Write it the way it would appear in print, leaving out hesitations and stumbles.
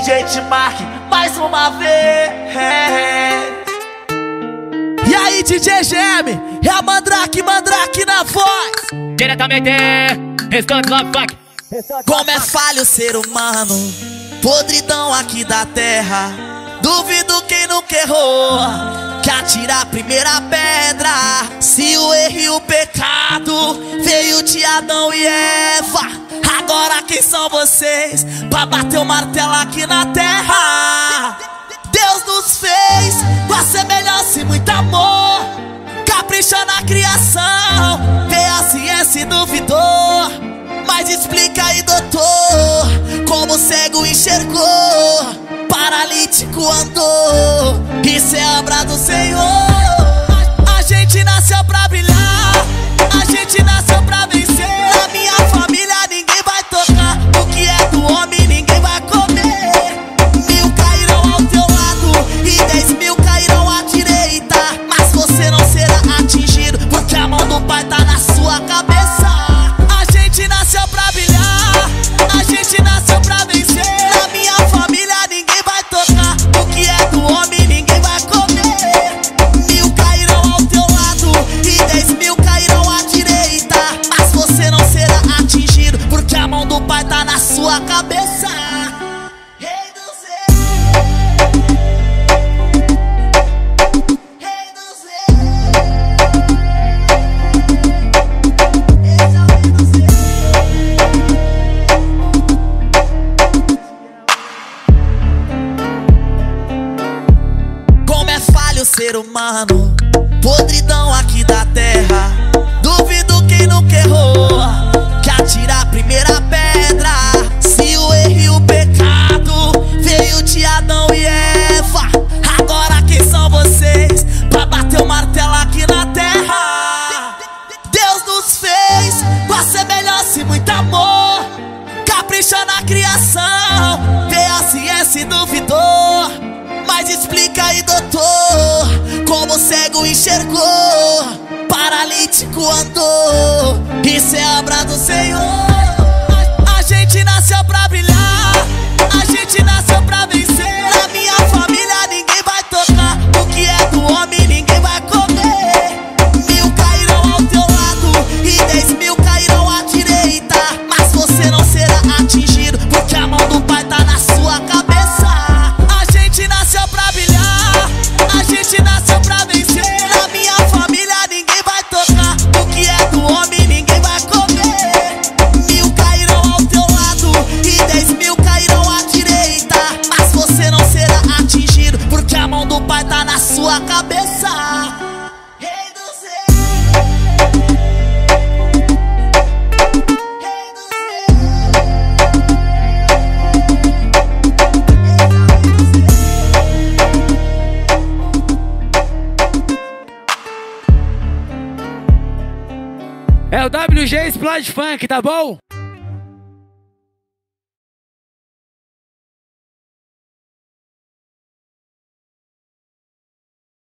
DJ T-Mark, mais uma vez. E aí, DJ GM, é a Mandrake na voz. Diretamente, Restante Love Funk. Como é falho o ser humano, podridão aqui da terra. Duvido quem nunca errou, que atira a primeira pedra. Se o erro e o pecado veio de Adão e Eva, agora quem são vocês pra bater o martelo aqui na terra? Deus nos fez com a semelhança e muito amor, capricha na criação, vê a ciência e duvidou. Mas explica aí, doutor, como o cego enxergou, paralítico andou. Isso é obra do Senhor. A gente nasceu pra brilhar, a gente nasceu pra vencer. Na minha família ninguém vai tocar, o que é do homem ninguém vai comer. 1000 cairão ao teu lado e 10.000 cairão à direita, mas você não será atingido, porque a mão do Pai tá na sua cabeça. A gente nasceu pra brilhar, a gente nasceu pra vencer. Na minha família ninguém vai tocar, o que é do homem ninguém vai comer. 1000 cairão ao teu lado e 10.000 cairão à direita, mas você não será atingido, porque a mão do Pai tá na sua cabeça. Rei dos reis, Rei dos reis, esse é o Rei dos reis. Como é falho o ser humano, podridão aqui da terra. Duvido quem nunca errou, que atira a primeira pedra. Se o erro e o pecado veio de Adão e Eva, agora quem são vocês pra bater o martelo aqui na terra? Deus nos fez com a semelhança e muito amor, capricha na criação, vê a ciência e duvidou. Mas explica aí, doutor, como o cego enxergou, paralítico andou. Isso é obra do Senhor. A gente nasceu pra brilhar, a gente nasceu pra vencer. Na minha família ninguém vai tocar, o que é do homem ninguém vai comer. 1000 cairão ao teu lado e 10.000 cairão à direita, mas você não será atingido, porque a mão do Pai tá na sua cabeça. A gente nasceu pra brilhar, a gente nasceu pra vencer. Na minha família ninguém vai tocar, o que é do homem ninguém vai comer. 1000 cairão ao teu lado e 10.000 cairão à direita, mas você não será atingido, porque a mão do Pai tá na sua cabeça. Rei dos reis, Rei dos reis. É o WG Splash Funk, tá bom?